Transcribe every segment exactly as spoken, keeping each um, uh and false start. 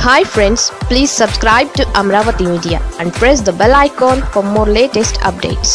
Hi friends, please subscribe to Amaravathi Media and press the bell icon for more latest updates.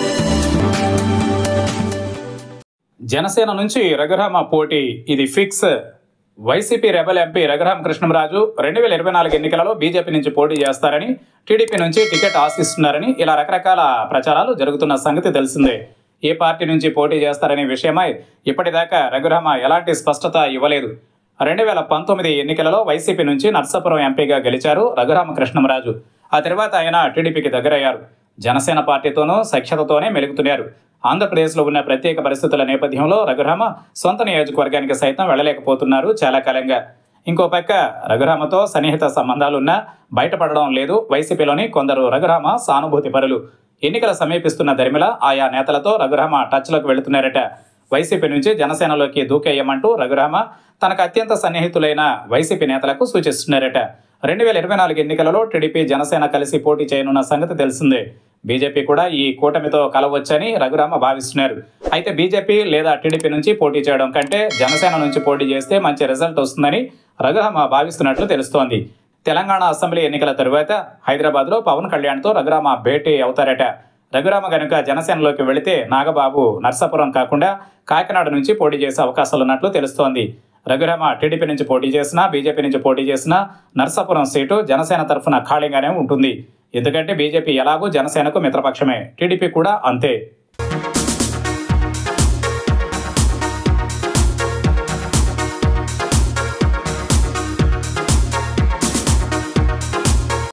Janasena నుంచి రఘు రామ పోటీ ఇది fix. YCP rebel MP Raghu Rama రెండు వేల ఇరవై నాలుగు ఎన్నికలలో బీజేపీ నుంచి పోటీ చేస్తారని, టీడీపీ నుంచి టికెట్ ఆశిస్తున్నారని ఇలా రకరకాల ప్రచారాలు జరుగుతున్న సంగతి తెలిసిందే. ఏ పార్టీ నుంచి పోటీ చేస్తారనే విషయమై ఇప్పటిదాకా రఘు రామ ఎలాంటి స్పష్టత ఇవ్వలేదు. రెండు వేల పంతొమ్మిది ఎన్నికలలో వైసీపీ నుంచి నర్సాపురం ఎంపీగా గెలిచారు రఘు రామ. ఆ తర్వాత ఆయన టీడీపీకి దగ్గరయ్యారు. జనసేన పార్టీతోనూ సఖ్యతతోనే మెలుగుతున్నారు. ఆంధ్రప్రదేశ్లో ఉన్న ప్రత్యేక పరిస్థితుల నేపథ్యంలో రఘు రామ సొంత నియోజకవర్గానికి సైతం వెళ్లలేకపోతున్నారు చాలా కాలంగా. ఇంకో పక్క రఘు రామతో సన్నిహిత సంబంధాలున్నా బయటపడడం లేదు వైసీపీలోని కొందరు రఘు రామ సానుభూతి పరులు. ఎన్నికలు సమీపిస్తున్న దరిమిలా ఆయా నేతలతో రఘు రామ టచ్లోకి వెళుతున్నారట. వైసీపీ నుంచి జనసేనలోకి దూకేయమంటూ రఘు రామ తనకు అత్యంత సన్నిహితులైన వైసీపీ నేతలకు సూచిస్తున్నారట. రెండు వేల ఇరవై నాలుగు ఎన్నికలలో టీడీపీ జనసేన కలిసి పోటీ చేయనున్న సంగతి తెలిసిందే. బీజేపీ కూడా ఈ కూటమితో కలవచ్చని రఘు రామ భావిస్తున్నారు. అయితే బీజేపీ లేదా టీడీపీ నుంచి పోటీ చేయడం కంటే జనసేన నుంచి పోటీ చేస్తే మంచి రిజల్ట్ వస్తుందని రఘు రామ భావిస్తున్నట్లు తెలుస్తోంది. తెలంగాణ అసెంబ్లీ ఎన్నికల తరువాత హైదరాబాద్లో పవన్ కళ్యాణ్తో రఘు రామ భేటీ అవుతారట. రఘు రామ గనుక జనసేనలోకి వెళితే నాగబాబు నర్సాపురం కాకుండా కాకినాడ నుంచి పోటీ చేసే అవకాశాలున్నట్లు తెలుస్తోంది. రఘు రామ టీడీపీ నుంచి పోటీ చేసినా, బీజేపీ నుంచి పోటీ చేసినా నర్సాపురం సీటు జనసేన తరఫున ఖాళీగానే ఉంటుంది. ఎందుకంటే బీజేపీ ఎలాగూ జనసేనకు మిత్రపక్షమే, టీడీపీ కూడా అంతే.